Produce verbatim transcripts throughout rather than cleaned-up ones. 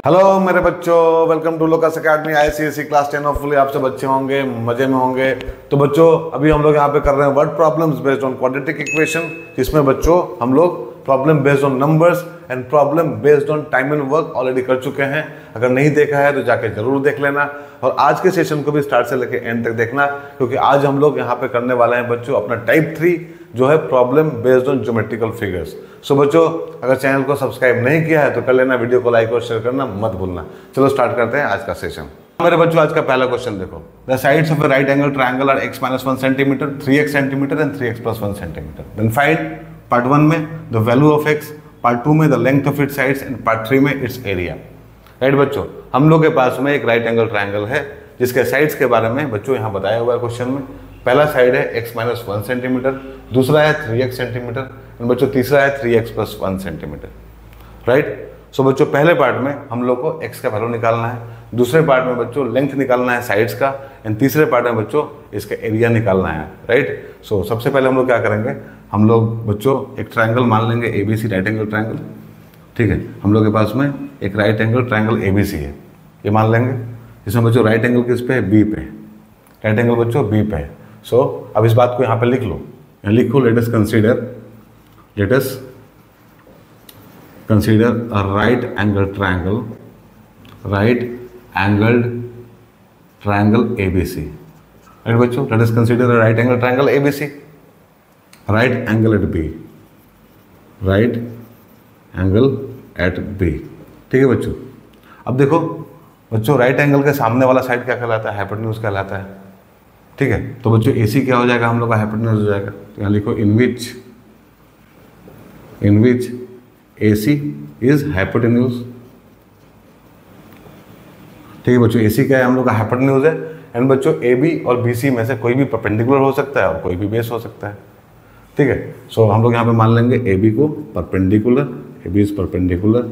Hello मेरे बच्चों, welcome to Locus Academy I C S C class ten. Hopefully आप सब अच्छे होंगे, मजे में होंगे। तो बच्चों अभी हम लोग यहाँ पे कर रहे हैं word problems based on quadratic equation, जिसमें बच्चों हम लोग problem based on numbers and problem based on time and work already कर चुके हैं। अगर नहीं देखा है तो जाके जरूर देख लेना, और आज के सेशन को भी स्टार्ट से लेकर एंड तक देखना, क्योंकि आज हम लोग यहाँ पे करने वाले हैं बच्चों अपना टाइप थ्री, जो है problem based on geometrical figures. So बच्चों अगर चैनल को सब्सक्राइब नहीं किया है तो कर लेना, वीडियो को लाइक और शेयर करना मत भूलना। चलो स्टार्ट करते हैं आज का सेशन। मेरे बच्चों आज का पहला क्वेश्चन देखो, the sides of a right angle triangle are x minus one centimetre, three x centimetre and three x plus one centimetre. Then find part one में the value of x, part two में the length of its sides and part three में its area. Right बच्चों, हम लोग के पास में एक राइट एंगल ट्रायंगल है जिसके साइड्स के बारे में बच्चों यहाँ बताया हुआ है क्वेश्चन में। पहला साइड है x माइनस वन सेंटीमीटर, दूसरा है थ्री एक्स सेंटीमीटर, बच्चों तीसरा है three x plus one centimetre. Right, so बच्चों पहले पार्ट में हम लोग को x का वैल्यू निकालना है, दूसरे पार्ट में बच्चों लेंथ निकालना है साइड्स का, एंड तीसरे पार्ट में बच्चों इसका एरिया निकालना है। राइट, सो सबसे पहले हम लोग क्या करेंगे, हम लोग बच्चों एक ट्रायंगल मान लेंगे A B C, right angle triangle. ठीक है, हम लोग के पास में एक right angle triangle A B C है, ये मान लेंगे। इसमें बच्चों राइट एंगल किस पे है, बी पे। राइट एंगल बच्चों बी पे है। सो so, अब इस बात को यहाँ पे लिख लो, यहाँ लिखो let us consider let us consider a right angle triangle right angled triangle A B C. Right बच्चों, let us consider a right angle triangle A B C, right angle at B, right angle at B. ठीक है बच्चों, अब देखो बच्चों right angle के सामने वाला साइड क्या कहलाता है, हाइपोटेन्यूज कहलाता है। ठीक है, तो बच्चों ए सी क्या हो जाएगा, हम लोग का हाइपोटेन्यूज हो जाएगा। तो यहाँ लिखो इन विच इन विच ए सी इज हाइपोटेन्यूज। ठीक है बच्चों, ए सी क्या है, हम लोग का हाइपोटेन्यूज है। एंड बच्चों ए बी और बी सी में से कोई भी परपेंडिकुलर हो सकता है और कोई भी बेस हो सकता है। ठीक है, सो हम लोग यहाँ पे मान लेंगे ए बी को perpendicular, A B is perpendicular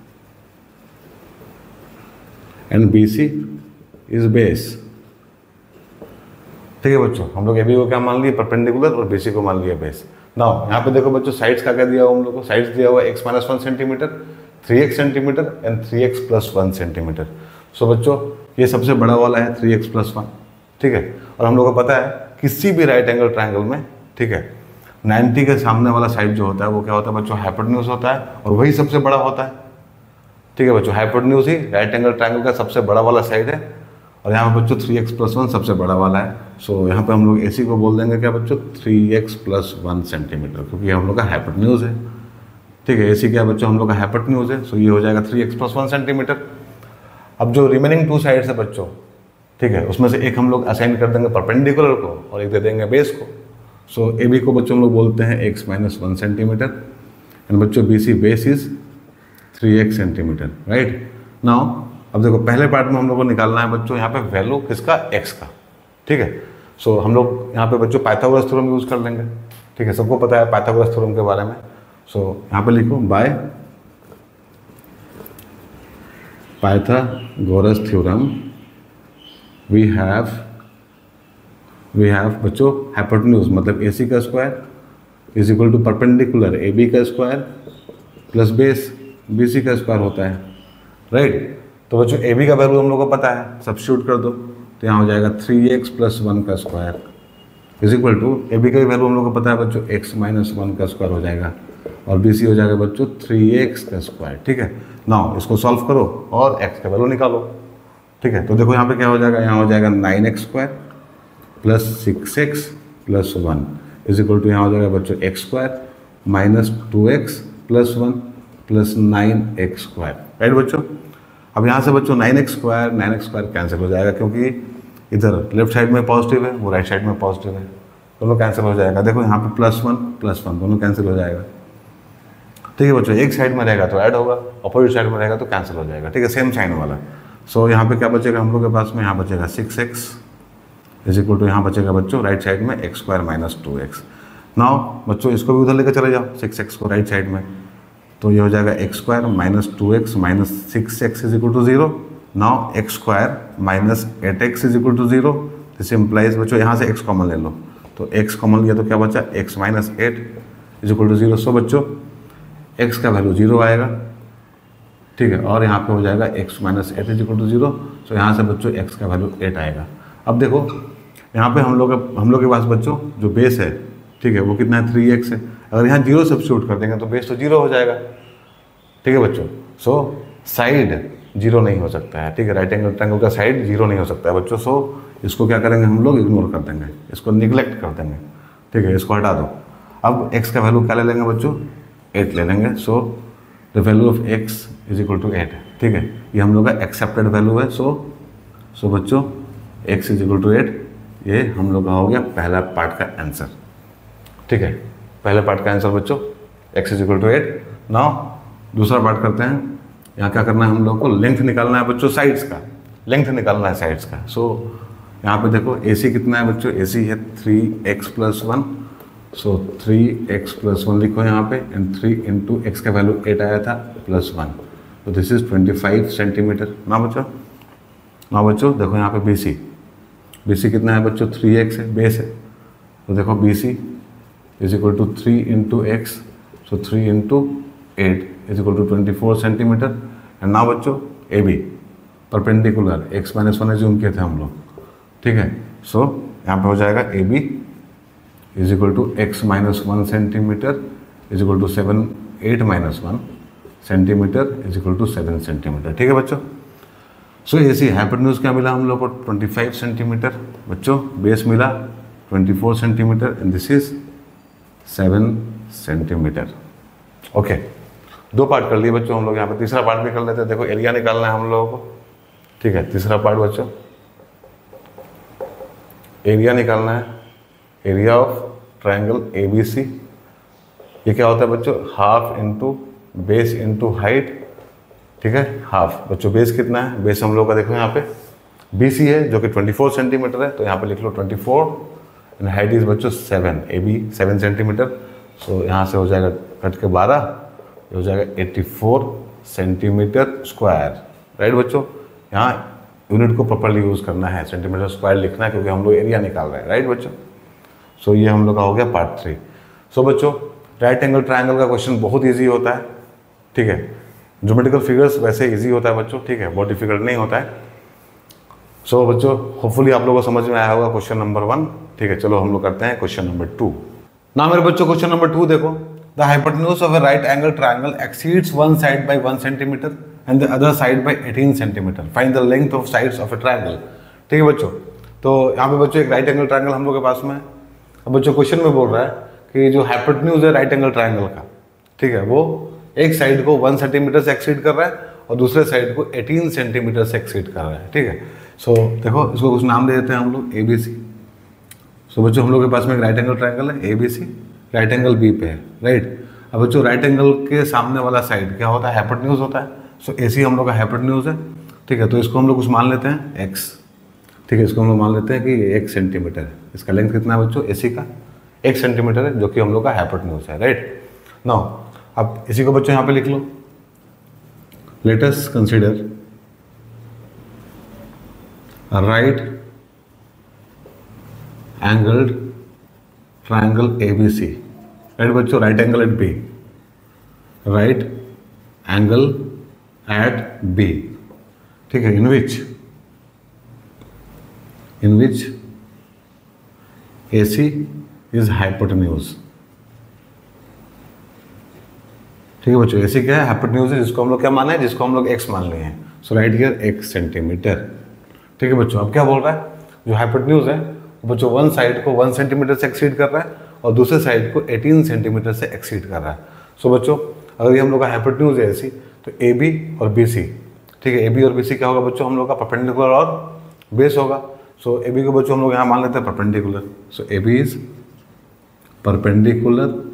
and B C is base. ठीक है बच्चों, हम लोग ए बी को क्या मान लिए, परपेंडिकुलर, और बी सी को मान लिया बेस। नाउ यहाँ पे देखो बच्चों साइड्स का क्या दिया हुआ हम लोग को, साइड्स दिया हुआ x minus one centimetre, three x centimetre and three x plus one centimetre. So बच्चों ये सबसे बड़ा वाला है थ्री एक्स प्लस वन। ठीक है, और हम लोग को पता है किसी भी राइट एंगल ट्रायंगल में, ठीक है, नाइन्टी के सामने वाला साइड जो होता है वो क्या होता है बच्चों, हाइपोटेन्यूज होता है, और वही सबसे बड़ा होता है। ठीक है बच्चों, हाइपोटेन्यूज ही राइट एंगल ट्रायंगल का सबसे बड़ा वाला साइड है, और यहाँ पे बच्चों थ्री एक्स प्लस वन सबसे बड़ा वाला है। सो so, यहाँ पे हम लोग ए सी को बोल देंगे क्या बच्चों, three x plus one centimetre, क्योंकि ये हम लोग का हाइपोटेन्यूज है। ठीक है, ए सी क्या बच्चों, हम लोग का हाइपोटेन्यूज है। सो so, ये हो जाएगा three x plus one centimetre. अब जो रिमेनिंग टू साइड्स है बच्चों, ठीक है, उसमें से एक हम लोग असाइन कर देंगे परपेंडिकुलर को और एक दे देंगे बेस को। सो ए बी को बच्चों हम लोग बोलते हैं x minus one centimetre, and बच्चों B C base is three x centimetre. Right, now अब देखो पहले पार्ट में हम लोग को निकालना है बच्चों यहाँ पे वैल्यू किसका, एक्स का। ठीक है, सो so, हम लोग यहाँ पे बच्चों पाइथागोरस थ्योरम यूज कर लेंगे। ठीक है, सबको पता है पाइथागोरस थ्योरम के बारे में। सो so, यहाँ पे लिखो by Pythagoras theorem we have we have बच्चों हाइपोटेन्यूज मतलब ए सी का square is equal to perpendicular A B का square plus base B C का स्क्वायर होता है। राइट, तो बच्चों ए बी का वैल्यू हम लोग को पता है, सब्स्टिट्यूट कर दो तो यहाँ हो जाएगा थ्री एक्स प्लस वन का square is equal to, A B का भी वैल्यू हम लोग को पता है बच्चों, एक्स माइनस वन का स्क्वायर हो जाएगा, और बी सी हो जाएगा बच्चों थ्री एक्स का स्क्वायर। ठीक है, नाउ इसको सॉल्व करो और एक्स का वैल्यू निकालो। ठीक है, तो देखो यहाँ पे क्या हो जाएगा, यहाँ हो जाएगा nine x square plus six x plus one is equal to, यहाँ हो जाएगा बच्चों x square minus two x plus one plus nine x square. Right बच्चों, अब यहाँ से बच्चों nine x square nine x square cancel हो जाएगा, क्योंकि इधर लेफ्ट साइड में पॉजिटिव है, वो राइट साइड में पॉजिटिव है, दोनों कैंसिल हो जाएगा। देखो यहाँ पे प्लस वन प्लस वन दोनों कैंसिल हो जाएगा। ठीक है बच्चों, एक साइड में रहेगा तो ऐड होगा, अपोजिट साइड में रहेगा तो कैंसिल हो जाएगा। ठीक है, सेम साइन वाला। सो so, यहाँ पे क्या बचेगा हम लोग के पास में, यहाँ बचेगा six x is equal to, यहाँ बचेगा बच्चों राइट साइड में x square minus two x. Now बच्चों इसको भी उधर लेकर चले जाओ, सिक्स एक्स को राइट साइड में, तो ये हो जाएगा x square minus two x minus six x is equal to zero. Now x square minus eight x is equal to zero. This implies बच्चों यहाँ से एक्स कॉमन ले लो, तो एक्स कॉमन लिया तो क्या बचा, x minus eight is equal to zero. So बच्चों एक्स का वैल्यू जीरो आएगा, ठीक है, और यहाँ पे हो जाएगा x minus eight is equal to zero. So यहाँ से बच्चों x का वैल्यू एट आएगा। अब देखो यहाँ पे हम लोग हम लोग के पास बच्चों जो बेस है, ठीक है, वो कितना है, थ्री एक्स है। अगर यहाँ जीरो सब्स्टिट्यूट कर देंगे तो बेस तो जीरो हो जाएगा, ठीक है बच्चों। सो साइड जीरो नहीं हो सकता है, ठीक है, राइट एंगल ट्रायंगल का साइड जीरो नहीं हो सकता है बच्चों। सो इसको क्या करेंगे हम लोग, इग्नोर कर देंगे, इसको निगलेक्ट कर देंगे, ठीक है, इसको हटा दो। अब x का वैल्यू क्या ले लेंगे बच्चों, एट ले लेंगे। So the value of x is equal to eight, ठीक है, ये हम लोग का एक्सेप्टेड वैल्यू है। सो सो बच्चों x is equal to eight, ये हम लोग का हो गया पहला पार्ट का आंसर, ठीक है, पहले पार्ट का आंसर बच्चों x is equal to eight. Now दूसरा पार्ट करते हैं। यहाँ क्या करना है हम लोग को, लेंथ निकालना है बच्चों, साइड्स का लेंथ निकालना है साइड्स का। सो यहाँ पे देखो ए सी कितना है बच्चों, ए सी है three x plus one. So three x plus one लिखो यहाँ पे, एंड थ्री इंटू एक्स का वैल्यू एट आया था प्लस वन, तो this is twenty five centimetre ना बच्चों। ना बच्चों देखो यहाँ पे बी सी, बी सी कितना है बच्चों, थ्री एक्स है, बेस है। तो देखो B C is equal to three into x, so three into eight is equal to twenty four centimetre. And ना बच्चों A B perpendicular, x minus one assume किए थे हम लोग, ठीक है। सो यहाँ पे हो जाएगा A B is equal to x minus one centimetre is equal to seven eight minus one centimetre is equal to seven centimetre, ठीक है बच्चों। सो ए सी हाइपोटेन्यूज क्या मिला हम लोग को, ट्वेंटी फाइव सेंटीमीटर बच्चों, बेस मिला twenty four centimetre, and this is seven centimetre. Okay, दो पार्ट कर लिए बच्चों हम लोग। यहाँ पे तीसरा पार्ट भी कर लेते हैं। देखो एरिया निकालना है हम लोगों को, ठीक है, तीसरा पार्ट बच्चों एरिया निकालना है, area of triangle A B C. ये क्या होता है बच्चों, half into base into height, ठीक है, हाफ। बच्चों बेस कितना है, बेस हम लोग का देखो यहाँ पे बी सी है जो कि ट्वेंटी फोर सेंटीमीटर है, तो यहाँ पे लिख लो twenty four, and height is बच्चों seven, A B seven centimetre. So यहाँ से हो जाएगा कट के बारह, हो जाएगा eighty four centimetre square, right बच्चों। यहाँ यूनिट को प्रॉपर्ली यूज़ करना है, सेंटीमीटर स्क्वायर लिखना है क्योंकि हम लोग एरिया निकाल रहे हैं, राइट बच्चों। सो so, ये हम लोग का हो गया पार्ट थ्री। सो बच्चों राइट एंगल ट्रायंगल का क्वेश्चन बहुत इजी होता है, ठीक है, ज्योमेट्रिकल फिगर्स वैसे इजी होता है बच्चों, ठीक है, बहुत डिफिकल्ट नहीं होता है। सो so, बच्चों होपफुली आप लोगों को समझ में आया होगा क्वेश्चन नंबर वन, ठीक है। चलो हम लोग करते हैं क्वेश्चन नंबर टू। ना मेरे बच्चों क्वेश्चन नंबर टू देखो, the hypotenuse of a right angle triangle exceeds one side by one centimetre and the other side by eighteen centimetre, find the length of sides of a triangle, ठीक है बच्चों। तो यहाँ पे बच्चों एक right angle triangle हम लोग के पास में है। अब बच्चों क्वेश्चन में बोल रहा है कि जो हाइपोटेन्यूज है राइट एंगल ट्रायंगल का, ठीक है, वो एक साइड को वन सेंटीमीटर से एक्सीड कर रहा है और दूसरे साइड को एटीन सेंटीमीटर से एक्सीड कर रहा है, ठीक है। सो so, देखो इसको कुछ नाम दे देते हैं हम लोग, ए बी सी। सो बच्चों हम लोग के पास में एक राइट एंगल ट्रायंगल है, A B C, right angle B पे है, राइट। अब बच्चों राइट एंगल के सामने वाला साइड क्या होता है, हाइपोटेन्यूज होता है। सो ए सी हम लोग का हाइपोटेन्यूज है, ठीक है। तो इसको हम लोग कुछ मान लेते हैं एक्स, ठीक है, इसको हम लोग मान लेते हैं कि एक सेंटीमीटर है। इसका लेंथ कितना है बच्चों, ए सी का एक सेंटीमीटर है, जो कि हम लोग का हाइपोटेन्यूज है, राइट। नाउ अब इसी को बच्चों यहाँ पे लिख लो, let us consider right angled triangle A B C, right बच्चों, right angle at B, right angle at B, ठीक है, इन विच इन विच ए सी इज हाइपोटेन्यूज, ठीक है बच्चों। ए सी क्या है, हाइपोटेन्यूज है, जिसको हम लोग क्या माना है, जिसको हम लोग एक्स मान लिए हैं। So right here x centimetre, ठीक है बच्चों। अब क्या बोल रहा है, जो हाइपोटेन्यूज है बच्चों वन साइड को वन सेंटीमीटर से एक्सीड कर रहा है और दूसरे साइड को एटीन सेंटीमीटर से एक्सीड कर रहा है। सो so, बच्चों अगर ये हम लोग का हाइपोटेन्यूज है ऐसी, तो ए बी और बी सी, ठीक है, ए बी और बी सी क्या होगा बच्चों, हम लोग का परपेंडिकुलर और बेस होगा। सो ए बी को बच्चों हम लोग यहाँ मान लेते हैं perpendicular. So A B is perpendicular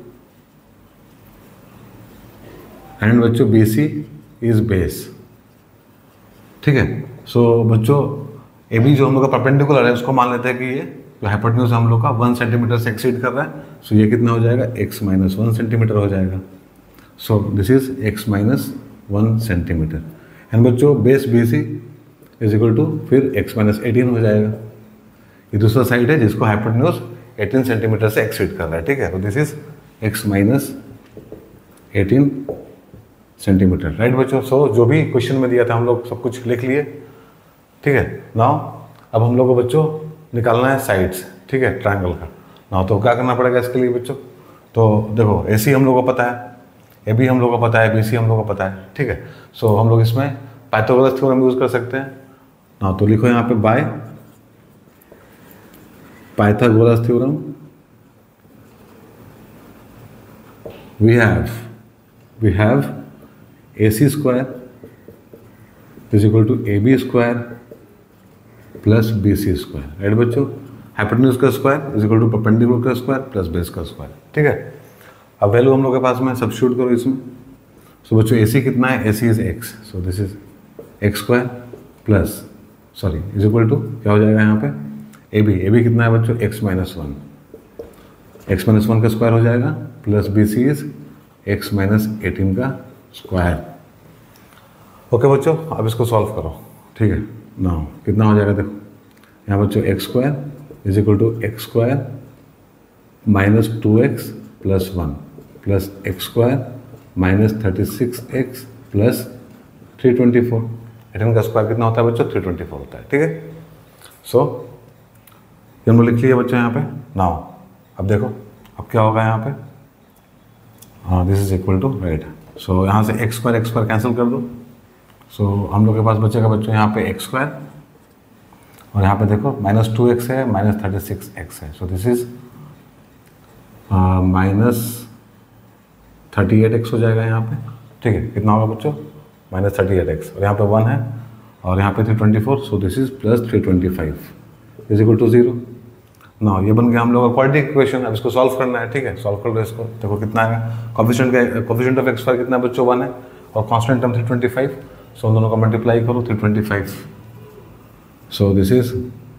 and बच्चों बी सी इज बेस, ठीक है। सो so, बच्चों ए बी जो हम लोग का परपेंडिकुलर है उसको मान लेते हैं कि ये जो हाइपोटेन्यूज हम लोग का वन सेंटीमीटर से एक्सीड कर रहा है। सो so, ये कितना हो जाएगा, एक्स माइनस वन सेंटीमीटर हो जाएगा। So this is x minus one centimetre and बच्चों base B C is equal to फिर एक्स माइनस एटीन हो जाएगा। ये दूसरा साइड है जिसको हाइपोटेन्यूज एटीन सेंटीमीटर से एक्सीड कर रहा है, ठीक है। तो this is x minus eighteen centimetre, right बच्चों। सो जो भी क्वेश्चन में दिया था हम लोग सब कुछ लिख लिए, ठीक है। नाउ अब हम लोग को बच्चों निकालना है साइड्स, ठीक है, ट्रायंगल का। नाउ तो क्या करना पड़ेगा इसके लिए बच्चों, तो देखो ए सी हम लोग को पता है, ए बी हम लोग को पता है, बी सी हम लोग को पता है, ठीक है। सो हम लोग इसमें पाइथागोरस थ्योरम यूज कर सकते हैं। नाउ तो लिखो यहाँ पे by Pythagoras theorem we have we have A C square is equal to A B square plus B C square, right बच्चों। हाइपोटेन्यूज का square is equal to perpendicular का स्क्वायर प्लस बेस का square, ठीक है। अब value हम लोग के पास में सब्स्टिट्यूट करो इसमें। सो बच्चों ए सी कितना है, A C is x, so this is x square plus sorry is equal to क्या हो जाएगा यहाँ पे ए बी, ए बी कितना है बच्चों x minus one, x minus one का स्क्वायर हो जाएगा plus B C is x minus eighteen का स्क्वायर। ओके बच्चों, अब इसको सॉल्व करो, ठीक है। नाउ कितना हो जाएगा देखो यहाँ बच्चों x square is equal to x square minus two x plus one plus x square minus thirty six x plus three twenty four. Eighteen का स्क्वायर कितना होता है बच्चों, थ्री ट्वेंटी फोर होता है, ठीक है। सो ये हमने लिख लिया बच्चों यहाँ पे। नाउ अब देखो अब क्या होगा यहाँ पे, हाँ this is equal to right. So यहाँ से x square x square cancel कर दो। सो so, हम लोग के पास बचेगा बच्चों यहाँ पे एक्स स्क्वायर और यहाँ पे देखो माइनस टू एक्स है माइनस थर्टी सिक्स एक्स है। So this is minus thirty eight x हो जाएगा यहाँ पे, ठीक है। कितना होगा बच्चों, माइनस थर्टी एट एक्स और यहाँ पे वन है और यहाँ पे three twenty four. So this is plus three twenty five is equal to zero. ना ये बन गया हम लोग का क्वाड्रेटिक इक्वेशन। अब इसको सॉल्व करना है, ठीक है। सॉल्व कर लो इसको, देखो कितना आएगा। कोफिशिएंट का कोफिशिएंट ऑफ एक्स कितना बच्चों वन है और constant term three twenty five. So उन दोनों का मल्टीप्लाई करो three twenty five. So this is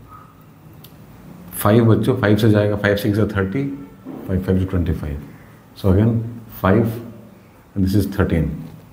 five बच्चों, फाइव से जाएगा, फाइव सिक्स है thirty, five five twenty five. So again five and this is thirteen,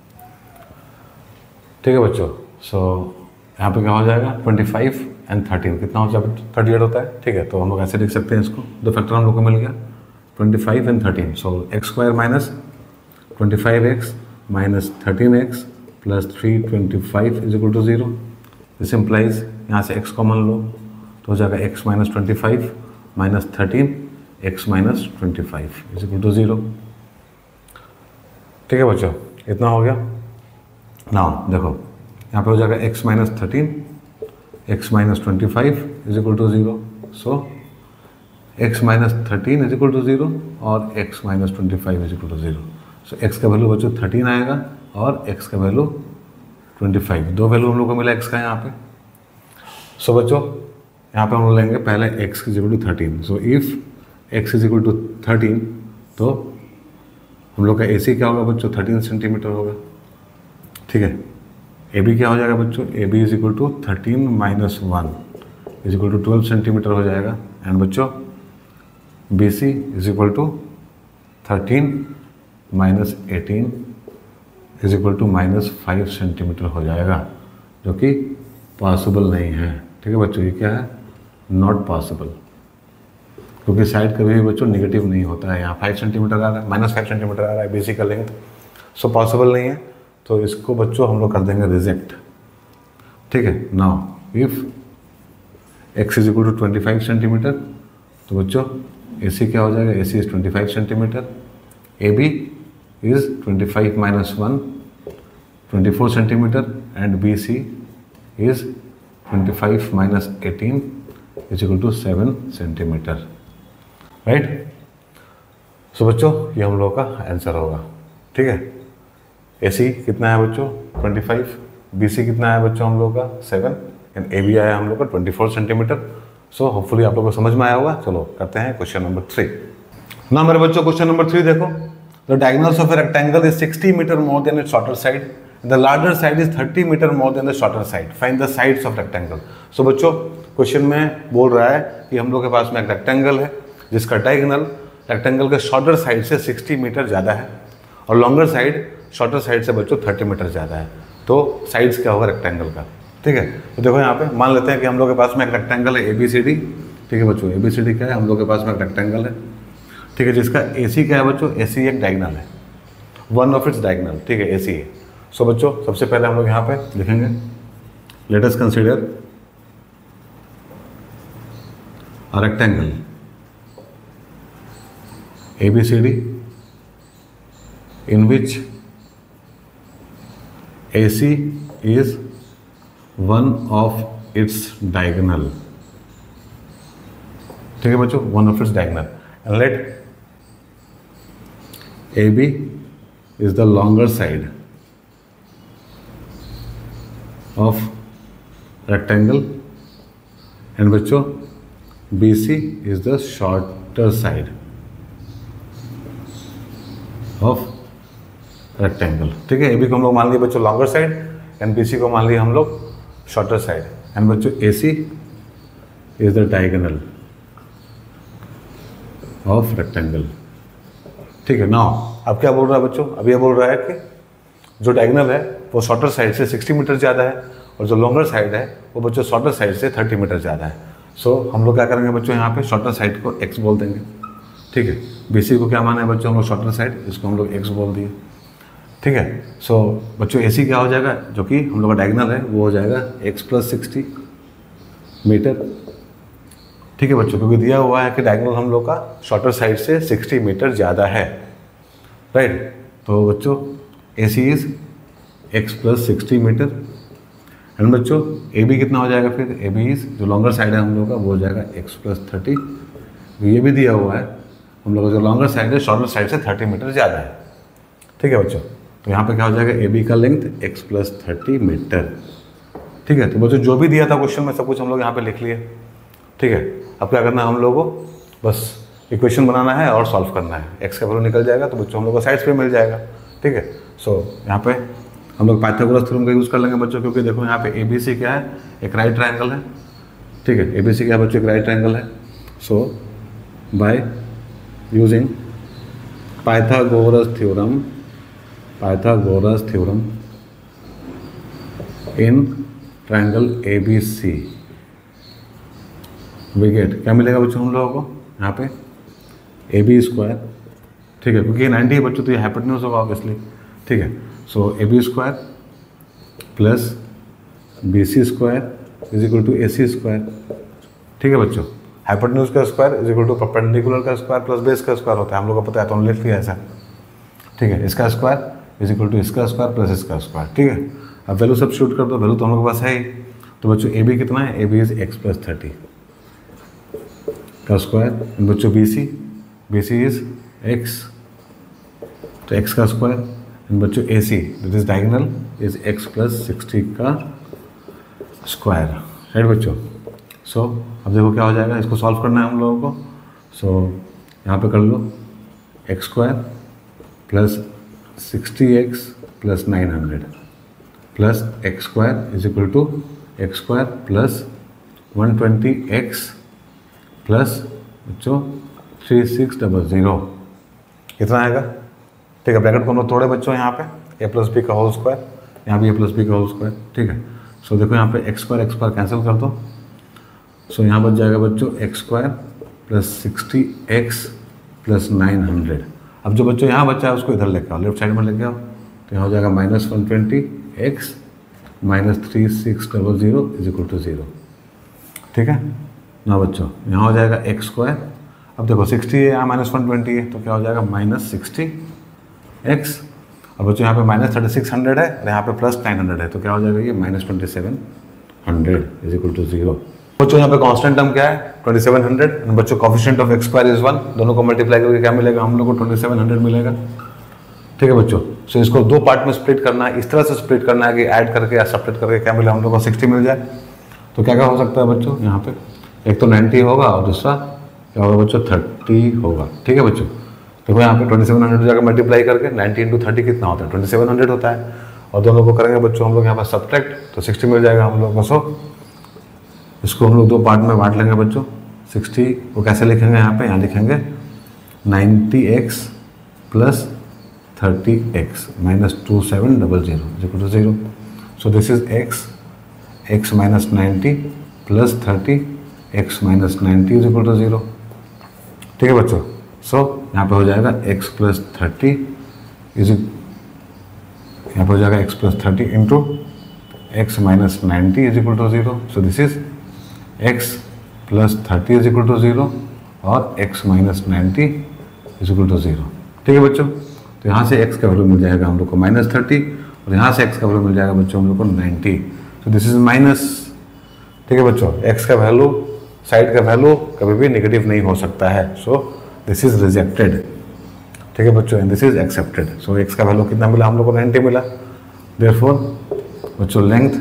ठीक है बच्चों। सो यहाँ पे क्या हो जाएगा ट्वेंटी फाइव एंड थर्टीन कितना हो जाएगा, थर्टी एट होता है, ठीक है। तो हम लोग ऐसे लिख सकते हैं इसको, दो फैक्टर हम लोग को मिल गया twenty five and thirteen. So x square minus twenty five x minus thirteen x plus three twenty five is equal to zero. This implies यहाँ से x कॉमन लो तो हो जाएगा x minus twenty five minus thirteen x minus twenty five is equal to zero, ठीक है बच्चों। इतना हो गया। नाउ देखो यहाँ पे हो जाएगा x minus thirteen x minus twenty five is equal to zero. So x minus thirteen is equal to zero और x minus twenty five is equal to zero. So x का वैल्यू बच्चों thirteen आएगा और x का value twenty five, दो value हम लोग को मिला x का यहाँ पे। सो so, बच्चों यहाँ पे हम लोग लेंगे पहले x is equal to thirteen. So if x is equal to thirteen तो हम लोग का ए सी क्या होगा बच्चों, थर्टीन सेंटीमीटर होगा, ठीक है। ए बी क्या हो जाएगा बच्चों, A B is equal to thirteen minus one is equal to twelve centimetre हो जाएगा। एंड बच्चों B C is equal to thirteen minus eighteen is equal to minus five centimetre हो जाएगा, जो कि पॉसिबल नहीं है, ठीक है बच्चों। ये क्या है, नॉट पॉसिबल, क्योंकि साइड कभी भी बच्चों नेगेटिव नहीं होता है। यहाँ फाइव सेंटीमीटर आ रहा है, माइनस फाइव सेंटीमीटर आ रहा है बेसिक का लेंथ, सो पॉसिबल नहीं है। तो इसको बच्चों हम लोग कर देंगे रिजेक्ट, ठीक है। Now if x is equal to twenty five centimetre तो बच्चों ए सी क्या हो जाएगा, A C is twenty five centimetre, A B is twenty-five minus one, twenty-four centimeter, and B C is twenty-five minus eighteen is equal to seven centimeter, right? So बच्चों ये हम लोग का आंसर होगा, ठीक है। A C कितना है बच्चों twenty-five, B C कितना है बच्चों हम लोग का seven, एंड A B आया हम लोग का twenty-four सेंटीमीटर। सो होपफुली आप लोग को समझ में आया होगा। चलो करते हैं क्वेश्चन नंबर थ्री। ना मेरे बच्चों क्वेश्चन नंबर थ्री देखो, the diagonals of a rectangle is sixty meter more than its shorter side, the larger side is thirty meter more than the shorter side, find the sides of rectangle। so बच्चों question में बोल रहा है कि हम लोग के पास में एक रेक्टेंगल है जिसका डायगोनल रेक्टेंगल के शॉर्टर साइड से सिक्सटी मीटर ज़्यादा है और लॉन्गर साइड शॉर्टर साइड से बच्चों थर्टी मीटर ज़्यादा है। तो साइड्स क्या होगा रेक्टेंगल का, ठीक है। तो देखो यहाँ पे मान लेते हैं कि हम लोग के पास में एक रेक्टेंगल है ए बी सी डी, ठीक है बच्चों। ए बी सी डी क्या है, हम लोग के पास में एक रेक्टेंगल है, ठीक है, जिसका ए सी क्या है बच्चों, ए सी एक डायगोनल है वन ऑफ इट्स डायगोनल, ठीक है, ए सी है। सो बच्चों सबसे पहले हम लोग यहाँ पे लिखेंगे, let us consider a rectangle A B C D in which A C is one of its diagonal, ठीक है बच्चों, one of its diagonal, and let A B is the longer side of rectangle and बच्चों B C is the shorter side of rectangle, ठीक है। A B को हम लोग मान लिए बच्चों longer side and B C को मान लिया हम लोग शॉर्टर साइड, एंड बच्चों A C is the diagonal of rectangle, ठीक है। नाउ अब क्या बोल रहा है बच्चों, अब ये बोल रहा है कि जो डायगोनल है वो शॉर्टर साइड से सिक्सटी मीटर ज़्यादा है और जो लॉन्गर साइड है वो बच्चों शॉर्टर साइड से थर्टी मीटर ज़्यादा है। सो so, हम लोग क्या करेंगे बच्चों, यहाँ पे शॉर्टर साइड को एक्स बोल देंगे, ठीक है। बी सी को क्या माना है बच्चों हम लोग शॉर्टर साइड, इसको हम लोग एक्स बोल दिए, ठीक है। सो so, बच्चों ए सी क्या हो जाएगा, जो कि हम लोग का डायगोनल है वो हो जाएगा एक्स प्लस सिक्सटी मीटर, ठीक है बच्चों, क्योंकि दिया हुआ है कि डायगोनल हम लोग का शॉर्टर साइड से सिक्सटी मीटर ज़्यादा है, राइट। तो बच्चों A C is x plus sixty metre, and बच्चों ए बी कितना हो जाएगा, फिर ए बी इज जो लॉन्गर साइड है हम लोग का वो हो जाएगा एक्स प्लस थर्टी, ये भी दिया हुआ है हम लोग का जो लॉन्गर साइड है शॉर्टर साइड से थर्टी मीटर ज़्यादा है, ठीक है बच्चों। तो यहाँ पे क्या हो जाएगा, ए बी का length x plus thirty metre, ठीक है। तो बच्चों जो भी दिया था क्वेश्चन में सब कुछ हम लोग यहाँ पे लिख लिए, ठीक है। अब क्या करना है हम लोगों को, बस इक्वेशन बनाना है और सॉल्व करना है, एक्स का वैल्यू निकल जाएगा तो बच्चों हम लोग को साइड्स पे मिल जाएगा, ठीक है। सो यहाँ पे हम लोग पाइथागोरस थ्योरम का यूज़ कर लेंगे बच्चों, क्योंकि देखो यहाँ पे ए बी सी क्या है, एक राइट ट्रायंगल है, ठीक है। ए बी सी क्या है बच्चों, एक राइट ट्रायंगल है। So by using Pythagoras theorem Pythagoras theorem in triangle A B C we get क्या मिलेगा बच्चों हम लोगों को यहाँ पे ए बी स्क्वायर, ठीक है, क्योंकि ये नाइन्टी है बच्चों तो ये हाइपोटेन्यूज होगा ऑब्वियसली, ठीक है। So A B square plus B C square is equal to A C square, ठीक है बच्चों। हाइपोटेन्यूज का square is equal to perpendicular का स्क्वायर प्लस बेस का स्क्वायर होता है, हम लोग को पता है तो हम लिख लिया ऐसा, ठीक है। इसका स्क्वायर इज इक्वल टू इसका स्क्वायर प्लस इसका स्क्वायर, ठीक है। अब वैल्यू सब्स्टिट्यूट कर दो, वैल्यू तो हम लोग के पास है ही, तो बच्चों ए बी कितना है, A B is x plus thirty का स्क्वायर, बच्चों B C B C is x, तो एक्स का स्क्वायर, एंड बच्चों A C that is diagonal is x plus sixty का स्क्वायर, राइट बच्चों। सो अब देखो क्या हो जाएगा, इसको सॉल्व करना है हम लोगों को। सो so, यहाँ पे कर लो x square plus sixty x plus nine hundred plus x square is equal to x square plus one twenty x plus बच्चों थ्री सिक्स डबल ज़ीरो, कितना आएगा, ठीक है। ब्रैकेट को हम लोग तोड़े बच्चों यहाँ पे ए प्लस बी का होल स्क्वायर, यहाँ भी ए प्लस बी का होल स्क्वायर, ठीक है। सो देखो यहाँ पे x square x square cancel कर दो, सो यहाँ बच जाएगा बच्चों x square plus sixty x plus nine hundred. अब जो बच्चों यहाँ बच्चा है उसको इधर लेके आओ, लेफ्ट साइड में लेके आओ, तो यहाँ हो जाएगा minus one twenty x minus three six double zero is equal to zero, ठीक है ना बच्चों। यहाँ हो जाएगा एक्स स्क्वायर, अब देखो सिक्सटी है यहाँ माइनस वन ट्वेंटी है तो क्या हो जाएगा माइनस सिक्सटी एक्स, अब बच्चों यहाँ पे माइनस थर्टी सिक्स हंड्रेड है और यहाँ पे प्लस नाइन हंड्रेड है तो क्या हो जाएगा ये minus twenty seven hundred is equal to zero. बच्चों यहाँ पे कांस्टेंट टर्म क्या है ट्वेंटी सेवन हंड्रेड, बच्चों coefficient of x square is one, दोनों को मल्टीप्लाई करके क्या मिलेगा हम लोग को ट्वेंटी सेवन हंड्रेड मिलेगा, ठीक है बच्चों। सो इसको दो पार्ट में स्प्लिट करना है, इस तरह से स्प्लिट करना है कि ऐड करके या सब्ट्रैक्ट करके क्या मिले हम लोग को सिक्सटी मिल जाए। तो क्या क्या हो सकता है बच्चों यहाँ पे, एक तो नाइन्टी होगा और दूसरा क्या होगा बच्चों थर्टी होगा, ठीक है बच्चों। देखो यहाँ पे ट्वेंटी सेवन हंड्रेड जाकर मल्टीप्लाई करके नाइन्टी इंटू थर्टी कितना होता है ट्वेंटी सेवन हंड्रेड होता है, और दोनों को करेंगे बच्चों हम लोग यहाँ पर सब्ट्रैक्ट तो सिक्सटी मिल जाएगा हम लोग को। सो इसको हम लोग दो पार्ट में बांट लेंगे बच्चों, सिक्सटी को कैसे लिखेंगे यहाँ पे, यहाँ लिखेंगे ninety x plus thirty x minus two seven double zero equal to zero. So this is x x minus ninety plus thirty x minus ninety is equal to zero, ठीक है बच्चों। सो so, यहाँ पे हो जाएगा x plus thirty is यहाँ पर हो जाएगा x plus thirty into x minus ninety is equal to zero. So this is x plus thirty is equal to zero और x minus ninety is equal to zero. ठीक है बच्चों, तो यहाँ से x का वैल्यू मिल जाएगा हम लोग को माइनस थर्टी और यहाँ से x का वैल्यू मिल जाएगा बच्चों हम लोग को नाइन्टी। तो दिस इज माइनस। ठीक है बच्चों, x का वैल्यू, साइड का वैल्यू कभी भी नेगेटिव नहीं हो सकता है। So this is rejected. ठीक है बच्चों, and this is accepted. So x का वैल्यू कितना मिला हम लोग को, नाइन्टी मिला। देयरफॉर बच्चों लेंथ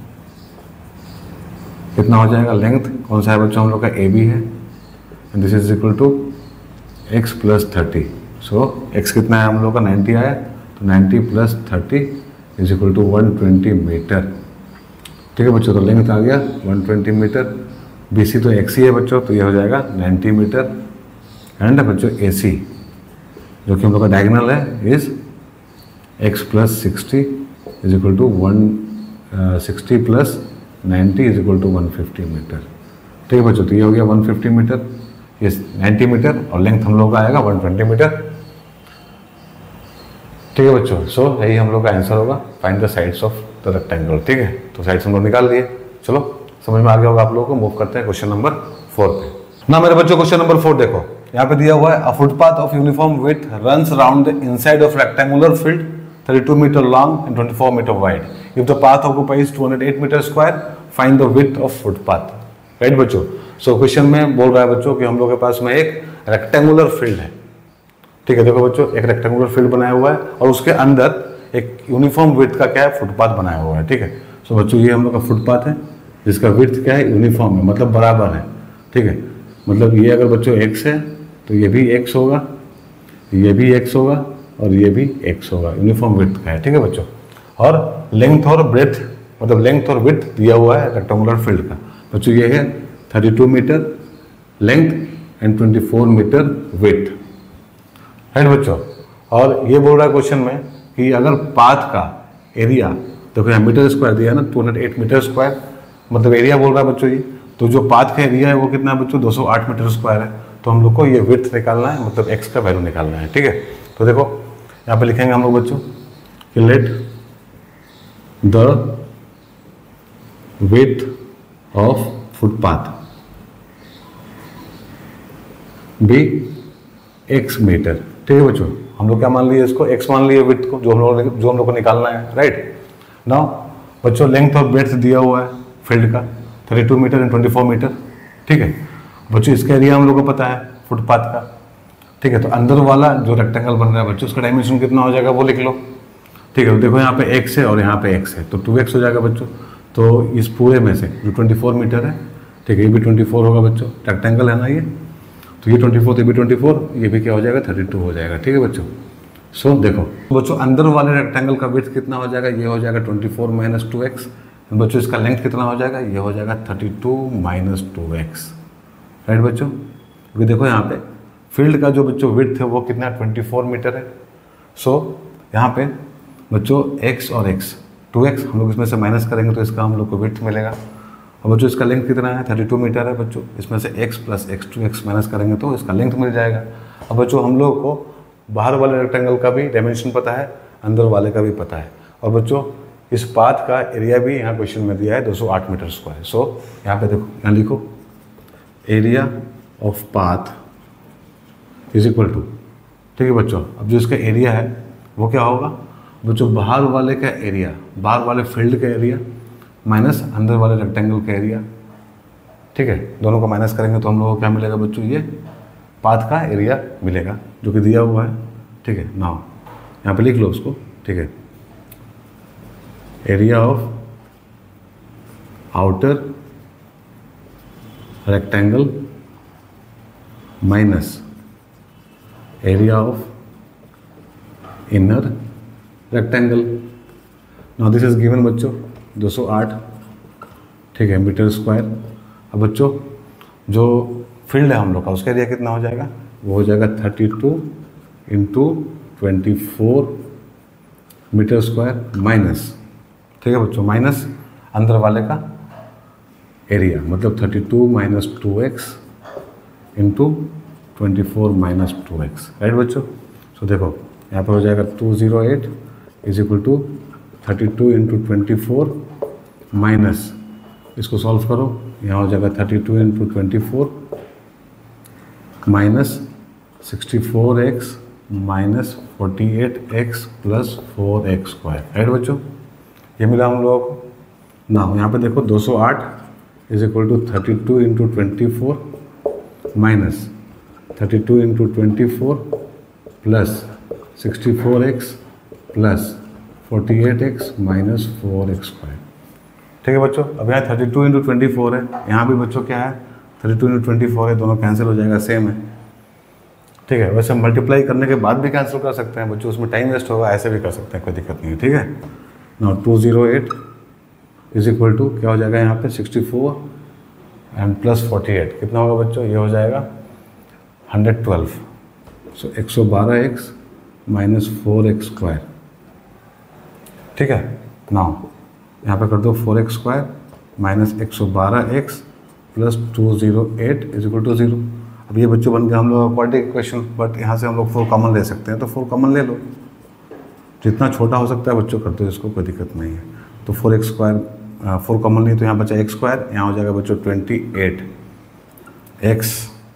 कितना हो जाएगा, लेंथ कौन सा है बच्चों हम लोग का, ए बी है, and this is equal to x plus thirty. So x कितना है हम लोग का, नाइन्टी आया, तो ninety plus thirty is equal to one twenty meter. ठीक है बच्चों, तो लेंथ आ गया one twenty meter. B C तो एक्स ही है बच्चों, तो ये हो जाएगा नाइन्टी मीटर। एंड बच्चों ए सी जो कि हम लोग का डायगोनल है is x plus sixty is equal to one sixty plus ninety is equal to one fifty meter. ठीक है बच्चों, तो ये हो गया वन फिफ्टी मीटर, ये नाइन्टी मीटर और लेंथ हम लोग का आएगा वन ट्वेंटी मीटर। ठीक है बच्चों, सो so, यही हम लोग का आंसर होगा, find the sides of the rectangle. ठीक है, तो साइड्स हम लोग निकाल लिए। चलो समझ में आ गया होगा आप लोगों को। मूव करते हैं क्वेश्चन नंबर फोर पे। ना मेरे बच्चों क्वेश्चन नंबर फोर देखो, यहाँ पे दिया हुआ है a footpath of uniform width runs around the inside of rectangular field thirty two meter long and twenty four meter wide. If the path occupies two hundred eight meter square, find the width of footpath. Right बच्चों, so question में बोल रहा है बच्चों कि हम लोग के पास में एक रेक्टेंगुलर फील्ड है। ठीक है, देखो बच्चों एक रेक्टेंगुलर फील्ड बनाया हुआ है और उसके अंदर एक यूनिफॉर्म विड्थ का क्या है, फुटपाथ बनाया हुआ है। ठीक है, सो बच्चों ये हम लोग का फुटपाथ है जिसका विड्थ क्या है, यूनिफॉर्म है, मतलब बराबर है। ठीक है, मतलब ये अगर बच्चों x है तो ये भी x होगा, ये भी x होगा और ये भी x होगा, यूनिफॉर्म विड्थ का है। ठीक है बच्चों, और लेंथ और ब्रेथ मतलब लेंथ और विड्थ दिया हुआ है रेक्टेंगुलर फील्ड का। बच्चों ये है thirty two meter length and twenty four meter width. Right बच्चों, और ये बोल रहा है क्वेश्चन में कि अगर पाथ का एरिया, देखो यहाँ मीटर स्क्वायर दिया है ना, two hundred eight meter square, मतलब एरिया बोल रहा है बच्चों ये, तो जो पाथ का एरिया है वो कितना है बच्चों, दो सौ आठ मीटर स्क्वायर है। तो हम लोग को ये विड्थ निकालना है, मतलब एक्स का वैल्यू निकालना है। ठीक है, तो देखो यहाँ पे लिखेंगे हम लोग बच्चों कि let the width of footpath be x meter. ठीक है बच्चों, हम लोग क्या मान लिए इसको, एक्स मान लिए विड्थ को, जो हम लोग जो हम लोग को निकालना है। राइट नाउ बच्चों लेंथ और ब्रेड्थ दिया हुआ है फील्ड का thirty two meter and twenty four meter. ठीक है बच्चों, इसका एरिया हम लोग को पता है फुटपाथ का। ठीक है, तो अंदर वाला जो रेक्टेंगल बन रहा है बच्चों उसका डायमेंशन कितना हो जाएगा वो लिख लो। ठीक है, तो देखो यहाँ पे एक्स है और यहाँ पे एक्स है, तो टू एक्स हो जाएगा बच्चों। तो इस पूरे में से जो ट्वेंटी फोर मीटर है, ठीक है, ये भी ट्वेंटी फोर होगा बच्चों, रेक्टेंगल है ना ये, तो ये ट्वेंटी फोर, ये भी ट्वेंटी फोर, ये भी क्या हो जाएगा थर्टी टू हो जाएगा। ठीक है बच्चों, सो so, देखो बच्चों अंदर वाले रेक्टेंगल का विड्थ कितना हो जाएगा, ये हो जाएगा twenty four minus two x. बच्चों इसका लेंथ कितना हो जाएगा, ये हो जाएगा thirty two minus two x. Right बच्चों, क्योंकि देखो यहाँ पे फील्ड का जो बच्चों विड्थ है वो कितना ट्वेंटी फोर मीटर है। सो so, यहाँ पे बच्चों x और x, टू एक्स हम लोग इसमें से माइनस करेंगे तो इसका हम लोग को विड्थ मिलेगा। और बच्चों इसका लेंथ कितना है, थर्टी टू मीटर है बच्चों, इसमें से x plus x two x minus करेंगे तो इसका लेंथ मिल जाएगा। अब बच्चों हम लोग को बाहर वाले रेक्टेंगल का भी डायमेंशन पता है, अंदर वाले का भी पता है। और बच्चों इस पाथ का एरिया भी यहाँ क्वेश्चन में दिया है दो सौ आठ मीटर स्क्वायर। सो यहाँ पे देखो, यहाँ लिखो area of path is equal to, ठीक है बच्चों, अब जो इसका एरिया है वो क्या होगा बच्चों, बाहर वाले का एरिया, बाहर वाले फील्ड का एरिया माइनस अंदर वाले रेक्टेंगल का एरिया। ठीक है, दोनों को माइनस करेंगे तो हम लोगों को क्या मिलेगा बच्चों, ये पाथ का एरिया मिलेगा जो कि दिया हुआ है। ठीक है, नाउ यहाँ पे लिख लो उसको। ठीक है, area of outer rectangle minus area of inner rectangle. Now this is given बच्चों दो सौ आठ, ठीक है, मीटर स्क्वायर। अब बच्चों जो फील्ड है हम लोग का उसका एरिया कितना हो जाएगा, वो हो जाएगा thirty two into twenty four meter square minus, ठीक है बच्चों, माइनस अंदर वाले का एरिया, मतलब thirty two minus two x into twenty four minus two x. Right बच्चों, सो देखो यहाँ पर हो जाएगा two zero eight is equal to thirty two into twenty four minus, इसको सॉल्व करो, यहाँ हो जाएगा thirty two into twenty four minus sixty four x minus forty eight x plus four x square. Right बच्चों, ये मिला हम लोगों को ना। यहाँ पे देखो दो सौ आठ is equal to thirty two into twenty four minus thirty two into twenty four plus sixty four x plus forty eight x minus four x square. ठीक है बच्चों, अब यहाँ thirty two into twenty four है, यहाँ भी बच्चों क्या है thirty two into twenty four है, दोनों कैंसिल हो जाएगा, सेम है। ठीक है, वैसे मल्टीप्लाई करने के बाद भी कैंसिल कर सकते हैं बच्चों, उसमें टाइम वेस्ट होगा, ऐसे भी कर सकते हैं, कोई दिक्कत नहीं है। ठीक है ना, two zero eight is equal to क्या हो जाएगा यहाँ पे sixty four and plus forty eight कितना होगा बच्चों, ये हो जाएगा हंड्रेड ट्वेल्व। सो एक सौ बारह x minus four x square. ठीक है ना, यहाँ पे कर दो फोर एक्स स्क्वायर माइनस एक सौ बारह x plus two zero eight is equal to zero. अब ये बच्चों बन गया हम लोग क्वाड्रेटिक इक्वेशन, बट यहाँ से हम लोग फोर कॉमन ले सकते हैं, तो फोर कॉमन ले लो, जितना छोटा हो सकता है बच्चों कर दो इसको, कोई दिक्कत नहीं है। तो four x square four common नहीं, तो यहाँ बचा एक्स स्क्वायर, यहाँ हो जाएगा बच्चों twenty eight x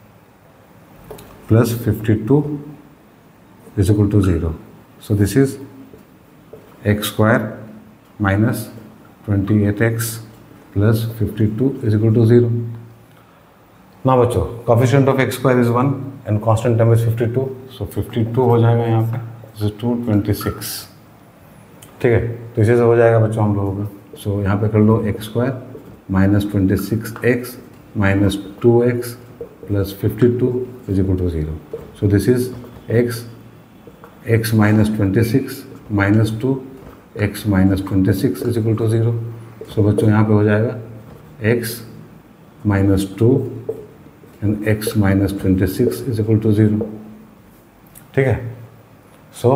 plus fifty two is equal to zero. So this is x square minus twenty eight x plus fifty two is equal to zero. ना बच्चों, coefficient of x square is one and constant term is fifty two, so fifty two हो जाएगा यहाँ पे, this is two twenty six. ठीक है, तो इसी से हो जाएगा बच्चों हम लोगों का। सो so, यहाँ पे कर लो x square minus twenty six x minus two x plus fifty two is equal to zero. So this is x x minus twenty six minus two x minus twenty six is equal to zero. So बच्चों यहाँ पे हो जाएगा x minus two and x minus twenty six is equal to zero. ठीक है, so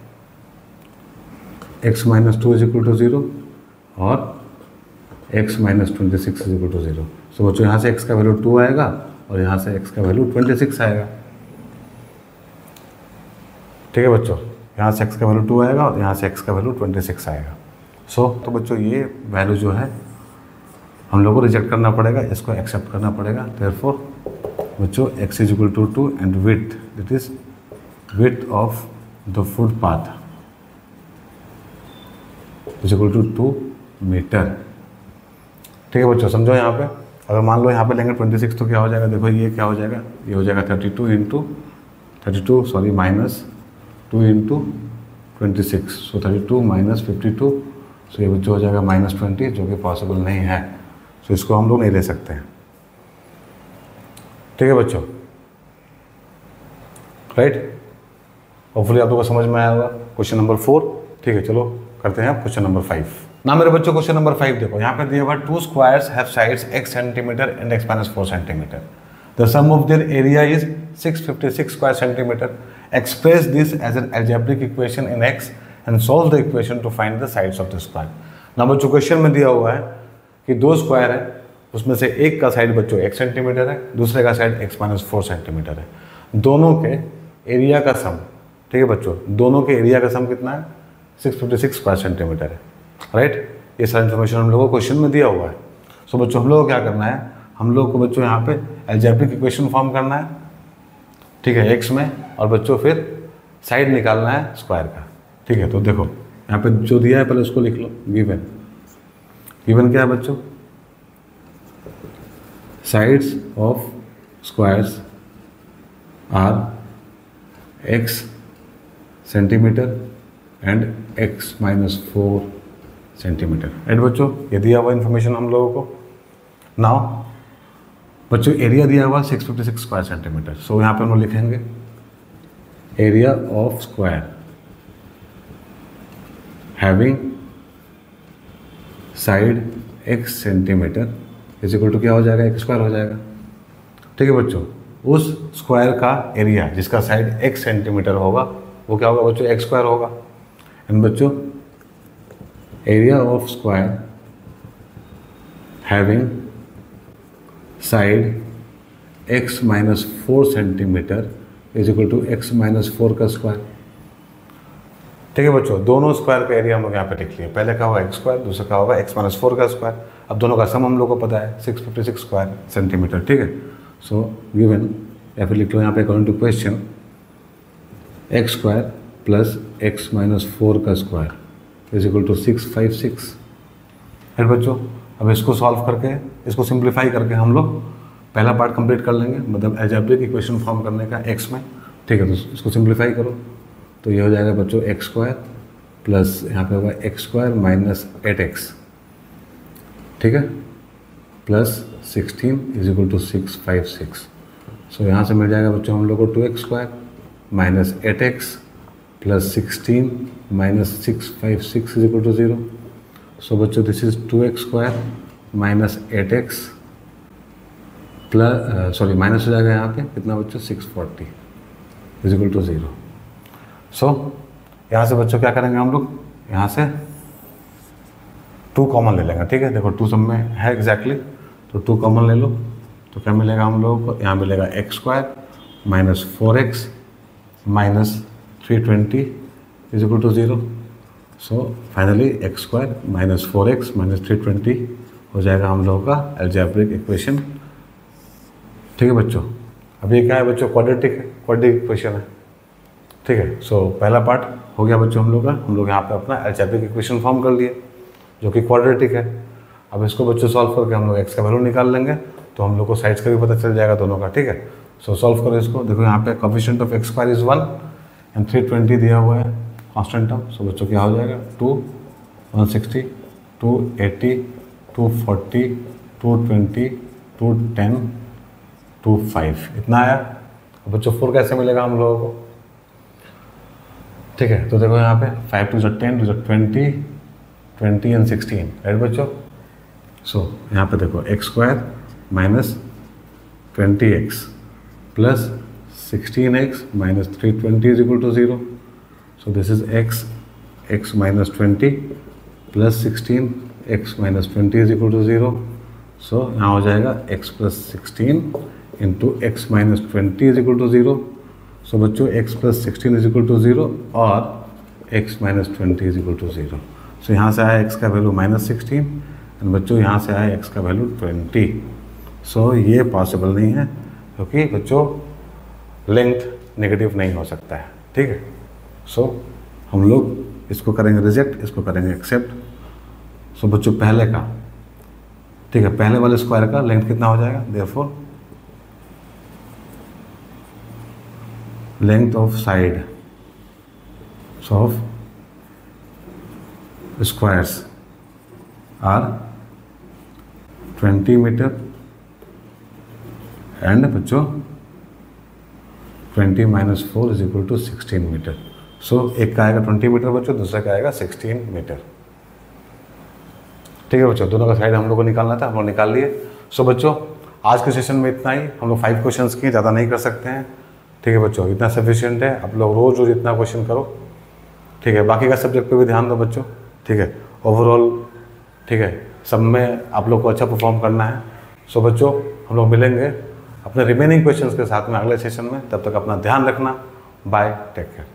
x minus two is equal to zero और x minus twenty six is equal to zero. So बच्चों यहाँ से एक्स का वैल्यू टू आएगा और यहाँ से एक्स का वैल्यू ट्वेंटी सिक्स आएगा। ठीक है बच्चों, यहाँ से एक्स का वैल्यू टू आएगा और यहाँ से एक्स का वैल्यू ट्वेंटी सिक्स आएगा। सो so, तो बच्चों ये वैल्यू जो है हम लोगों को रिजेक्ट करना पड़ेगा, इसको एक्सेप्ट करना पड़ेगा। देयरफॉर बच्चों x is equal to two and width, that is width of the footpath is equal to two meter. ठीक है बच्चों, समझो यहाँ पे, अगर मान लो यहाँ पे लेंगे ट्वेंटी सिक्स तो क्या हो जाएगा, देखो ये क्या हो जाएगा, ये हो जाएगा thirty two into thirty two sorry minus two into twenty six, so thirty two minus fifty two, so ये बच्चों हो जाएगा माइनस ट्वेंटी, जो कि पॉसिबल नहीं है। सो so, इसको हम लोग नहीं ले सकते हैं। ठीक है बच्चों, राइट, होपफुली आप लोगों को समझ में आया होगा क्वेश्चन नंबर फोर। ठीक है, चलो करते हैं क्वेश्चन नंबर फाइव। ना मेरे बच्चों क्वेश्चन नंबर फाइव देखो, यहाँ पे दिया हुआ two squares have sides x centimetre and x minus four centimeter, the sum of their area is six fifty six square centimeter, express this as an algebraic equation in x and solve the equation to find the sides of the square. ना बच्चों question में दिया हुआ है कि दो square है, उसमें से एक का साइड बच्चों एक सेंटीमीटर है, दूसरे का side x minus four centimeter है, दोनों के एरिया का सम। ठीक है बच्चों, दोनों के एरिया का सम कितना है, six fifty six square centimeter है। राइट, ये सारा इन्फॉर्मेशन हम लोगों को क्वेश्चन में दिया हुआ है। सो so, बच्चों हम लोग को क्या करना है, हम लोग को बच्चों यहाँ पे अलजेब्रिक इक्वेशन फॉर्म करना है। ठीक है, एक्स में, और बच्चों फिर साइड निकालना है स्क्वायर का। ठीक है, तो देखो यहाँ पे जो दिया है पहले उसको लिख लो, गिवन गिवन क्या है बच्चों, sides of squares are x centimetre and x minus four centimeter. Right बच्चों, ये दिया हुआ इन्फॉर्मेशन हम लोगों को। नाउ बच्चों एरिया दिया हुआ six fifty six square centimeter, so यहाँ पे हम लोग लिखेंगे area of square having side x centimeter is equal to क्या हो जाएगा, एक्स स्क्वायर हो जाएगा। ठीक है बच्चों, उस स्क्वायर का एरिया जिसका साइड एक्स सेंटीमीटर होगा वो क्या होगा बच्चों, एक्स स्क्वायर होगा। एंड बच्चों area of square having side x minus four centimeter is equal to x minus four का स्क्वायर। ठीक है बच्चों, दोनों स्क्वायर का एरिया हम लोग यहाँ पे लिख लिए। पहले का होगा एक्स स्क्वायर, दूसरा का होगा एक्स माइनस फोर का स्क्वायर। अब दोनों का सम हम लोग को पता है six fifty six square centimeter. ठीक है, सो गिवन या फिर लिख लो यहाँ पे according to question x square plus x minus four का square is equal to six five six. फिर बच्चों अब इसको सॉल्व करके, इसको सिंप्लीफाई करके हम लोग पहला पार्ट कंप्लीट कर लेंगे, मतलब अलजेब्रिक इक्वेशन फॉर्म करने का एक्स में। ठीक है, तो इसको सिंप्लीफाई करो तो ये हो जाएगा बच्चों एक्स स्क्वायर प्लस यहाँ पे होगा x square minus eight x. ठीक है, plus sixteen is equal to six five six. So यहाँ से मिल जाएगा बच्चों हम लोग को two x square minus eight x plus sixteen minus six five six is equal to zero. So बच्चों this is two x square minus eight x plus sorry minus हो जाएगा यहाँ पे कितना बच्चों six forty is equal to zero. So यहाँ से बच्चों क्या करेंगे हम लोग, यहाँ से टू कॉमन ले लेंगे। ठीक है, देखो टू सब में है एग्जैक्टली, तो टू कॉमन ले लो तो क्या मिलेगा हम लोगों को, यहाँ मिलेगा x square minus four x minus three twenty is equal to zero. So finally x square minus four x minus three twenty हो जाएगा हम लोगों का अलजेब्रिक इक्वेशन। ठीक है बच्चों, अब ये क्या है बच्चों, क्वाड्रेटिक है, क्वाड्रेटिक इक्वेशन है। ठीक है, सो so, पहला पार्ट हो गया बच्चों हम लोग का, हम लोग यहाँ पे अपना अलजेब्रिक इक्वेशन फॉर्म कर लिए जो कि क्वाड्रेटिक है। अब इसको बच्चों सॉल्व करके हम लोग एक्स का वैल्यू निकाल लेंगे तो हम लोग को साइड्स का भी पता चल जाएगा दोनों का। ठीक है, सो so, सॉल्व करो इसको। देखो यहाँ पे coefficient of x square is one and three twenty दिया हुआ है कांस्टेंट टर्म। सो बच्चों क्या हो जाएगा, two one sixty two eighty two forty two twenty two ten two five इतना आया। अब बच्चों फोर कैसे मिलेगा हम लोगों को। ठीक है, तो देखो यहाँ पे फाइव टू जो टेन टू जो twenty twenty and sixteen right बच्चों। सो so, यहाँ पे देखो x square minus twenty x plus sixteen x minus three twenty is equal to zero. So this is x x minus twenty plus sixteen x minus twenty is equal to zero. So यहाँ हो जाएगा x plus sixteen into x minus twenty is equal to zero. So बच्चों x plus sixteen is equal to zero और x minus twenty is equal to zero. So यहाँ से आया x का value minus sixteen and बच्चों यहाँ से आया x का वैल्यू ट्वेंटी। सो ये पॉसिबल नहीं है क्योंकि बच्चों लेंथ नेगेटिव नहीं हो सकता है। ठीक है, सो so, हम लोग इसको करेंगे रिजेक्ट, इसको करेंगे एक्सेप्ट। सो so, बच्चों पहले का, ठीक है, पहले वाले स्क्वायर का लेंथ कितना हो जाएगा, therefore length of side of squares are twenty metre and बच्चों twenty minus four is equal to sixteen metre. So एक का आएगा ट्वेंटी मीटर बच्चों, दूसरा का आएगा सिक्सटीन मीटर। ठीक है बच्चों, दोनों का साइड हम लोग को निकालना था, हम लोग निकाल लिए। सो so, बच्चों आज के सेशन में इतना ही, हम लोग फाइव क्वेश्चंस किए, ज़्यादा नहीं कर सकते हैं। ठीक है बच्चों, इतना सफिशिएंट है, आप लोग रोज़ रोज़ इतना क्वेश्चन करो। ठीक है, बाकी का सब्जेक्ट पे भी ध्यान दो बच्चों। ठीक है, ओवरऑल ठीक है सब में आप लोग को अच्छा परफॉर्म करना है। सो बच्चों हम लोग मिलेंगे अपने रिमेनिंग क्वेश्चंस के साथ में अगले सेशन में, तब तक अपना ध्यान रखना। Bye, take care.